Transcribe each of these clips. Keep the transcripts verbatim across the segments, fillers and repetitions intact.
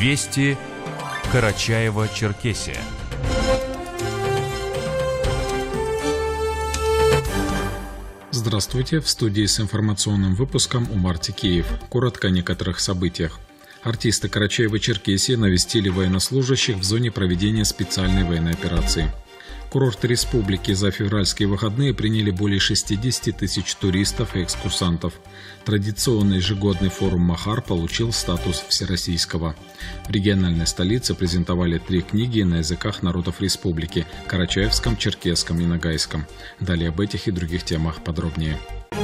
Вести Карачаево-Черкесия. Здравствуйте, в студии с информационным выпуском Умар Тикеев. Коротко о некоторых событиях. Артисты Карачаево-Черкесии навестили военнослужащих в зоне проведения специальной военной операции. Курорты республики за февральские выходные приняли более шестидесяти тысяч туристов и экскурсантов. Традиционный ежегодный форум «Махар» получил статус всероссийского. В региональной столице презентовали три книги на языках народов республики – карачаевском, черкесском и ногайском. Далее об этих и других темах подробнее.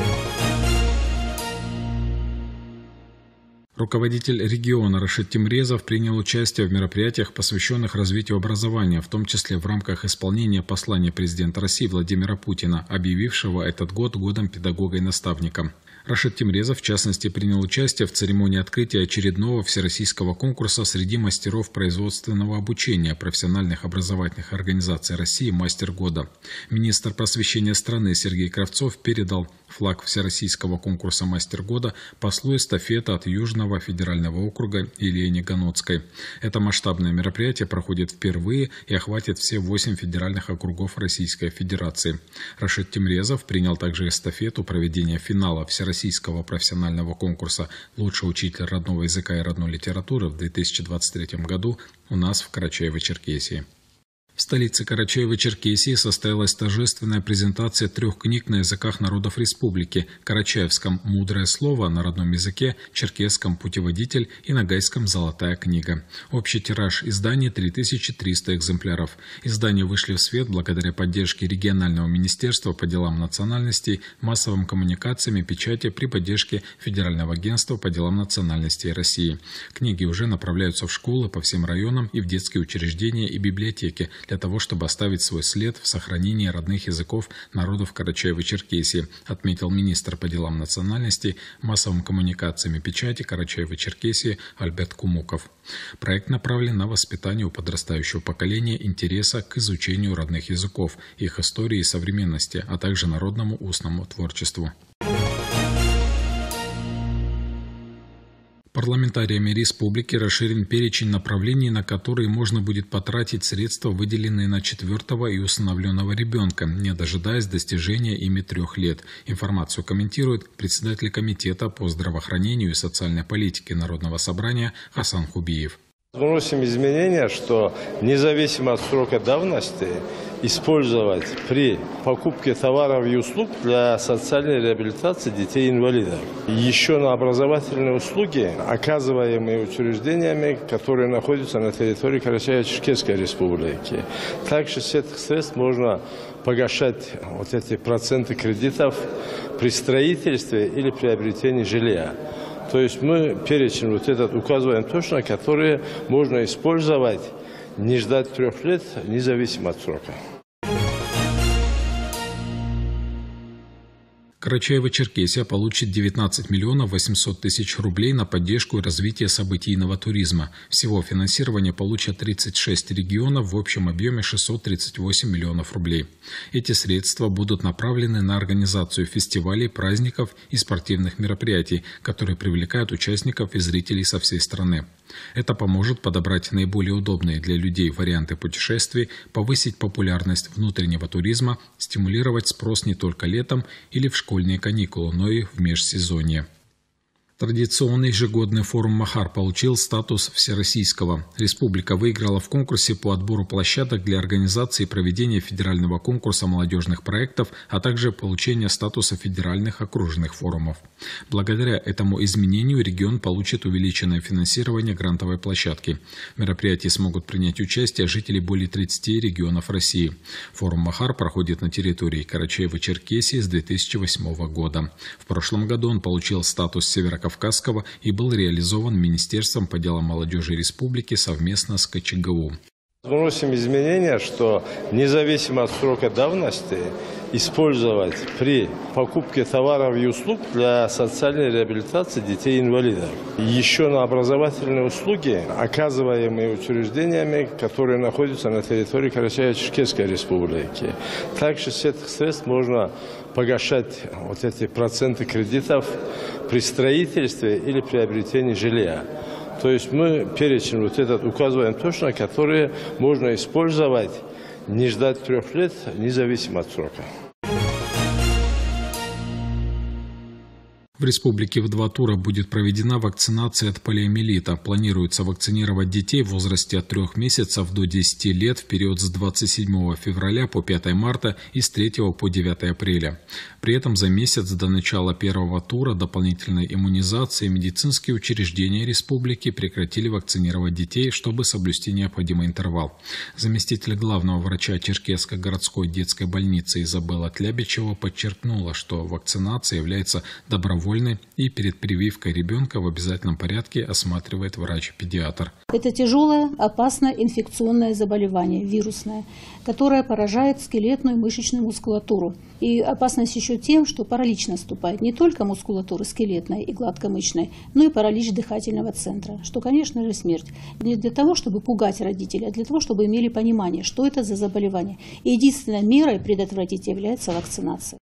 Руководитель региона Рашид Тимрезов принял участие в мероприятиях, посвященных развитию образования, в том числе в рамках исполнения послания президента России Владимира Путина, объявившего этот год годом педагога и наставника. Рашид Тимрезов, в частности, принял участие в церемонии открытия очередного всероссийского конкурса среди мастеров производственного обучения профессиональных образовательных организаций России «Мастер года». Министр просвещения страны Сергей Кравцов передал флаг всероссийского конкурса «Мастер года» послу эстафеты от Южного федерального округа Елене Ганоцкой. Это масштабное мероприятие проходит впервые и охватит все восемь федеральных округов Российской Федерации. Рашид Тимрезов принял также эстафету проведения финала всероссийского Российского профессионального конкурса «Лучший учитель родного языка и родной литературы» в две тысячи двадцать третьем году у нас в Карачаево-Черкесии. В столице Карачаево-Черкесии состоялась торжественная презентация трех книг на языках народов республики – карачаевском «Мудрое слово» на родном языке, черкесском «Путеводитель» и ногайском «Золотая книга». Общий тираж изданий – три тысячи триста экземпляров. Издания вышли в свет благодаря поддержке регионального министерства по делам национальностей, массовым коммуникациям и печати при поддержке Федерального агентства по делам национальностей России. Книги уже направляются в школы по всем районам и в детские учреждения и библиотеки, для того, чтобы оставить свой след в сохранении родных языков народов Карачаево-Черкесии, отметил министр по делам национальностей, массовым коммуникациям и печати Карачаево-Черкесии Альберт Кумуков. Проект направлен на воспитание у подрастающего поколения интереса к изучению родных языков, их истории и современности, а также народному устному творчеству. Парламентариями республики расширен перечень направлений, на которые можно будет потратить средства, выделенные на четвертого и усыновленного ребенка, не дожидаясь достижения ими трех лет. Информацию комментирует председатель Комитета по здравоохранению и социальной политике Народного собрания Хасан Хубиев. Вносим изменения, что независимо от срока давности использовать при покупке товаров и услуг для социальной реабилитации детей-инвалидов. Еще на образовательные услуги, оказываемые учреждениями, которые находятся на территории Карачаево-Черкесской республики. Также с этих средств можно погашать вот эти проценты кредитов при строительстве или приобретении жилья. То есть мы перечень вот этот указываем точно, которые можно использовать, не ждать трех лет, независимо от срока. Карачаево-Черкесия получит девятнадцать миллионов восемьсот тысяч рублей на поддержку и развитие событийного туризма. Всего финансирование получат тридцать шесть регионов в общем объеме шестьсот тридцать восемь миллионов рублей. Эти средства будут направлены на организацию фестивалей, праздников и спортивных мероприятий, которые привлекают участников и зрителей со всей страны. Это поможет подобрать наиболее удобные для людей варианты путешествий, повысить популярность внутреннего туризма, стимулировать спрос не только летом или в школьные каникулы, но и в межсезонье. Традиционный ежегодный форум «Махар» получил статус всероссийского. Республика выиграла в конкурсе по отбору площадок для организации и проведения федерального конкурса молодежных проектов, а также получения статуса федеральных окружных форумов. Благодаря этому изменению регион получит увеличенное финансирование грантовой площадки. В мероприятии смогут принять участие жители более тридцати регионов России. Форум «Махар» проходит на территории Карачаево-Черкесии с две тысячи восьмого года. В прошлом году он получил статус северокавказского Кавказского и был реализован Министерством по делам молодежи республики совместно с ка че гэ у. Вносим изменения, что независимо от срока давности использовать при покупке товаров и услуг для социальной реабилитации детей-инвалидов. Еще на образовательные услуги, оказываемые учреждениями, которые находятся на территории Карачаево-Черкесской республики. Также с этих средств можно погашать вот эти проценты кредитов при строительстве или приобретении жилья. То есть мы перечень вот этот указываем точно, которые можно использовать, не ждать трех лет, независимо от срока. В республике в два тура будет проведена вакцинация от полиомиелита. Планируется вакцинировать детей в возрасте от трех месяцев до десяти лет в период с двадцать седьмого февраля по пятое марта и с третьего по девятое апреля. При этом за месяц до начала первого тура дополнительной иммунизации медицинские учреждения республики прекратили вакцинировать детей, чтобы соблюсти необходимый интервал. Заместитель главного врача Черкесской городской детской больницы Изабелла Тлябичева подчеркнула, что вакцинация является добровольной и перед прививкой ребенка в обязательном порядке осматривает врач-педиатр. Это тяжелое, опасное инфекционное заболевание, вирусное, которое поражает скелетную и мышечную мускулатуру. И опасность еще тем, что паралич наступает не только мускулатуры скелетной и гладкомышечной, но и паралич дыхательного центра, что, конечно же, смерть. Не для того, чтобы пугать родителей, а для того, чтобы имели понимание, что это за заболевание. И единственной мерой предотвратить является вакцинация.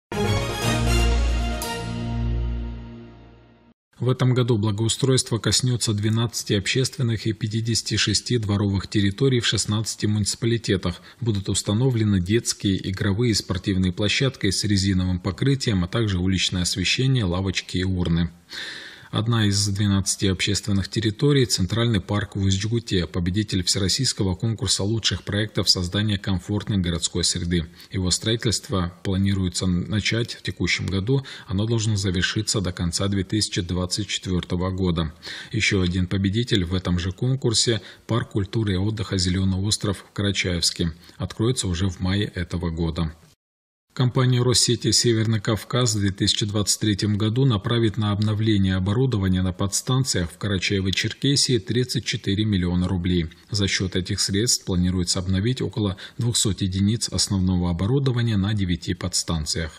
В этом году благоустройство коснется двенадцати общественных и пятидесяти шести дворовых территорий в шестнадцати муниципалитетах. Будут установлены детские, игровые и спортивные площадки с резиновым покрытием, а также уличное освещение, лавочки и урны. Одна из двенадцати общественных территорий – Центральный парк в Усть-Джгуте, победитель всероссийского конкурса лучших проектов создания комфортной городской среды. Его строительство планируется начать в текущем году, оно должно завершиться до конца две тысячи двадцать четвёртого года. Еще один победитель в этом же конкурсе – парк культуры и отдыха «Зеленый остров» в Карачаевске. Откроется уже в мае этого года. Компания Россети «Северный Кавказ» в две тысячи двадцать третьем году направит на обновление оборудования на подстанциях в Карачаево-Черкесии тридцать четыре миллиона рублей. За счет этих средств планируется обновить около двухсот единиц основного оборудования на девяти подстанциях.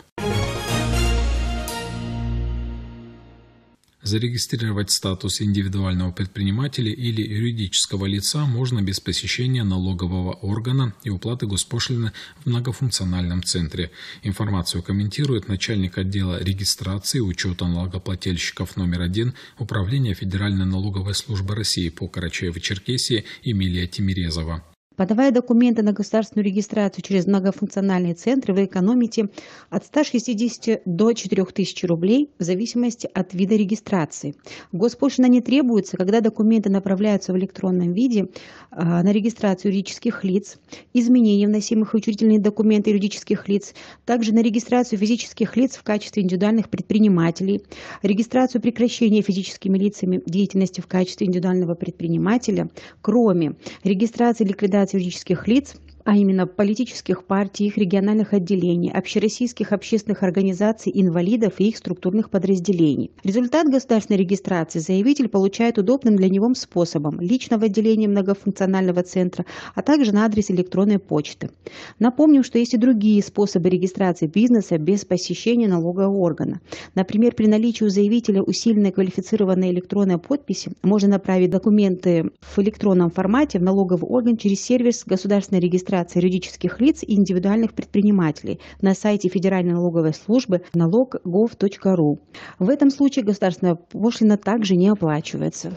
Зарегистрировать статус индивидуального предпринимателя или юридического лица можно без посещения налогового органа и уплаты госпошлины в многофункциональном центре. Информацию комментирует начальник отдела регистрации и учета налогоплательщиков номер один Управления Федеральной налоговой службы России по Карачаево-Черкесии Эмилия Тимирезова. Подавая документы на государственную регистрацию через многофункциональные центры, вы экономите от ста шестидесяти до четырёх тысяч рублей в зависимости от вида регистрации. Госпошлина не требуется, когда документы направляются в электронном виде на регистрацию юридических лиц, изменения вносимых в учредительные документы юридических лиц, также на регистрацию физических лиц в качестве индивидуальных предпринимателей, регистрацию прекращения физическими лицами деятельности в качестве индивидуального предпринимателя, кроме регистрации и ликвидации юридических лиц, а именно политических партий, их региональных отделений, общероссийских общественных организаций, инвалидов и их структурных подразделений. Результат государственной регистрации заявитель получает удобным для него способом лично в отделении многофункционального центра, а также на адрес электронной почты. Напомним, что есть и другие способы регистрации бизнеса без посещения налогового органа. Например, при наличии у заявителя усиленной квалифицированной электронной подписи можно направить документы в электронном формате в налоговый орган через сервис государственной регистрации юридических лиц и индивидуальных предпринимателей на сайте Федеральной налоговой службы налог точка гов точка ру. В этом случае государственная пошлина также не оплачивается.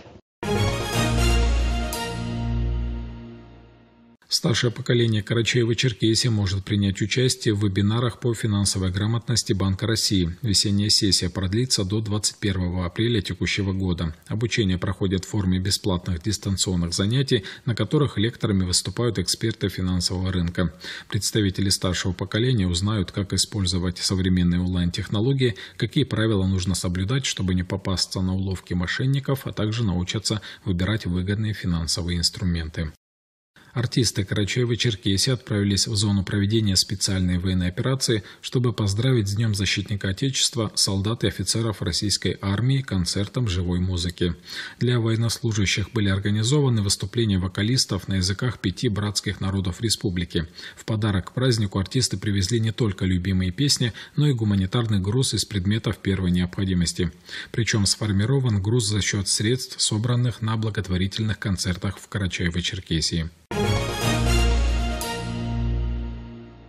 Старшее поколение Карачаево-Черкесии может принять участие в вебинарах по финансовой грамотности Банка России. Весенняя сессия продлится до двадцать первого апреля текущего года. Обучение проходит в форме бесплатных дистанционных занятий, на которых лекторами выступают эксперты финансового рынка. Представители старшего поколения узнают, как использовать современные онлайн-технологии, какие правила нужно соблюдать, чтобы не попасться на уловки мошенников, а также научатся выбирать выгодные финансовые инструменты. Артисты Карачаево-Черкесии отправились в зону проведения специальной военной операции, чтобы поздравить с Днем Защитника Отечества солдат и офицеров российской армии концертом живой музыки. Для военнослужащих были организованы выступления вокалистов на языках пяти братских народов республики. В подарок к празднику артисты привезли не только любимые песни, но и гуманитарный груз из предметов первой необходимости. Причем сформирован груз за счет средств, собранных на благотворительных концертах в Карачаево-Черкесии.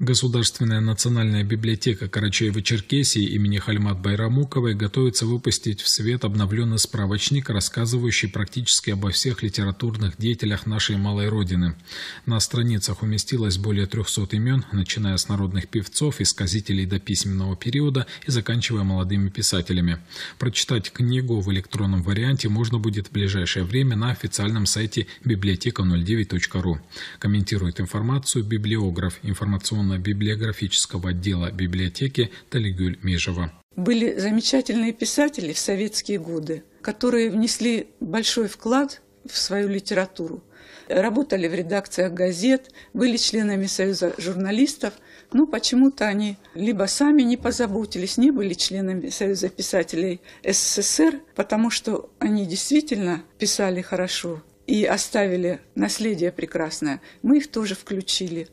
Государственная национальная библиотека Карачаево-Черкесии имени Хальмат Байрамуковой готовится выпустить в свет обновленный справочник, рассказывающий практически обо всех литературных деятелях нашей малой родины. На страницах уместилось более трехсот имен, начиная с народных певцов и сказителей до письменного периода и заканчивая молодыми писателями. Прочитать книгу в электронном варианте можно будет в ближайшее время на официальном сайте библиотека ноль девять точка ру. Комментирует информацию библиограф информационно-библиографического отдела библиотеки Талигюль Межева. Были замечательные писатели в советские годы, которые внесли большой вклад в свою литературу. Работали в редакциях газет, были членами Союза журналистов, но почему-то они либо сами не позаботились, не были членами Союза писателей СССР, потому что они действительно писали хорошо и оставили наследие прекрасное. Мы их тоже включили.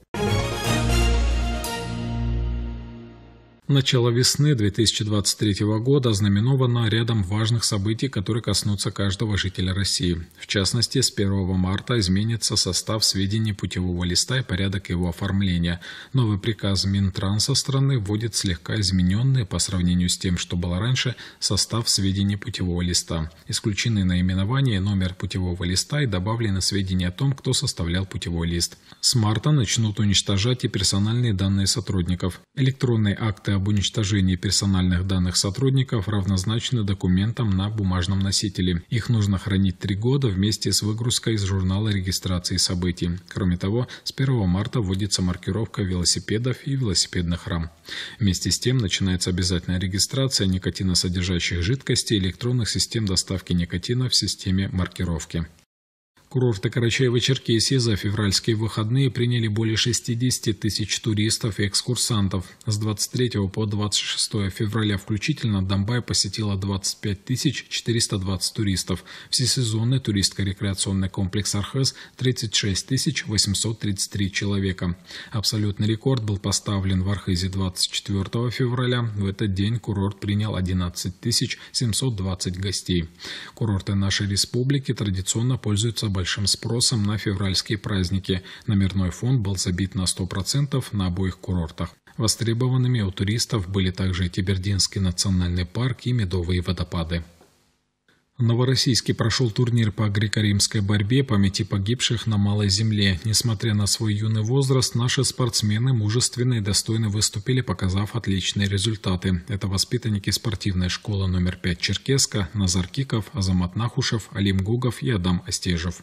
Начало весны две тысячи двадцать третьего года ознаменовано рядом важных событий, которые коснутся каждого жителя России. В частности, с первого марта изменится состав сведений путевого листа и порядок его оформления. Новый приказ Минтранса страны вводит слегка измененный по сравнению с тем, что было раньше, состав сведений путевого листа. Исключены наименование и номер путевого листа и добавлены сведения о том, кто составлял путевой лист. С марта начнут уничтожать и персональные данные сотрудников. Электронные акты об уничтожении персональных данных сотрудников равнозначны документам на бумажном носителе. Их нужно хранить три года вместе с выгрузкой из журнала регистрации событий. Кроме того, с первого марта вводится маркировка велосипедов и велосипедных рам. Вместе с тем начинается обязательная регистрация никотиносодержащих жидкостей и электронных систем доставки никотина в системе маркировки. Курорты Карачаево-Черкесии за февральские выходные приняли более шестидесяти тысяч туристов и экскурсантов. С двадцать третьего по двадцать шестое февраля включительно Домбай посетило двадцать пять тысяч четыреста двадцать туристов. Всесезонный туристско-рекреационный комплекс Архыз – тридцать шесть тысяч восемьсот тридцать три человека. Абсолютный рекорд был поставлен в Архызе двадцать четвёртого февраля. В этот день курорт принял одиннадцать тысяч семьсот двадцать гостей. Курорты нашей республики традиционно пользуются большим спросом на февральские праздники. Номерной фонд был забит на сто процентов на обоих курортах. Востребованными у туристов были также Тибердинский национальный парк и Медовые водопады. В Новороссийске прошел турнир по греко-римской борьбе памяти погибших на Малой Земле. Несмотря на свой юный возраст, наши спортсмены мужественно и достойно выступили, показав отличные результаты. Это воспитанники спортивной школы номер пять Черкесска Назар Киков, Азамат Нахушев, Алим Гугов и Адам Остежев.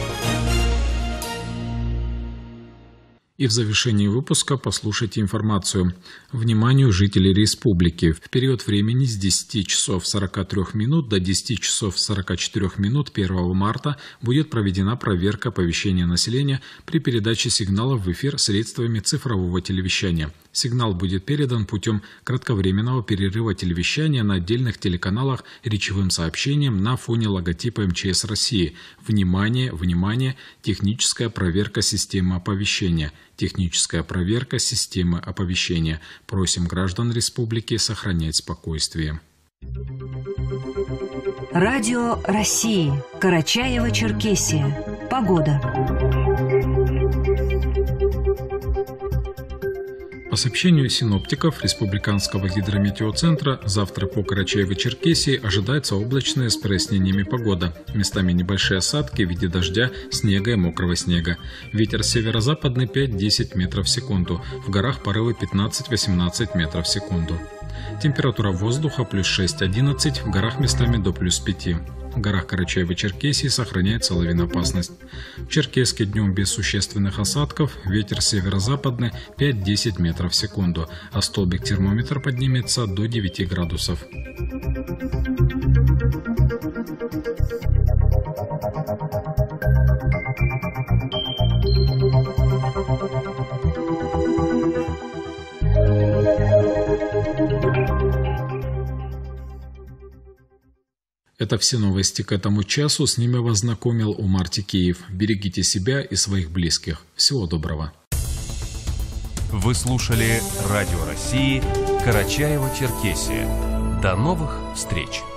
И в завершении выпуска послушайте информацию. Вниманию жителей республики. В период времени с десяти часов сорока трёх минут до десяти часов сорока четырёх минут первого марта будет проведена проверка оповещения населения при передаче сигналов в эфир средствами цифрового телевещания. Сигнал будет передан путем кратковременного перерыва телевещания на отдельных телеканалах речевым сообщением на фоне логотипа эм че эс России. Внимание, внимание, техническая проверка системы оповещения. Техническая проверка системы оповещения. Просим граждан республики сохранять спокойствие. Радио России. Карачаево-Черкесия. Погода. По сообщению синоптиков Республиканского гидрометеоцентра, завтра по Карачаево-Черкесии ожидается облачная с прояснениями погода. Местами небольшие осадки в виде дождя, снега и мокрого снега. Ветер северо-западный пять-десять метров в секунду. В горах порывы пятнадцать-восемнадцать метров в секунду. Температура воздуха плюс шесть-одиннадцать, в горах местами до плюс пяти. В горах Карачаево-Черкесии сохраняется лавиноопасность. В Черкесске днем без существенных осадков, ветер северо-западный пять-десять метров в секунду, а столбик термометра поднимется до девяти градусов. Это все новости к этому часу. С ними вас знакомил Умар Тикеев. Берегите себя и своих близких. Всего доброго. Вы слушали Радио России Карачаево-Черкесия. До новых встреч!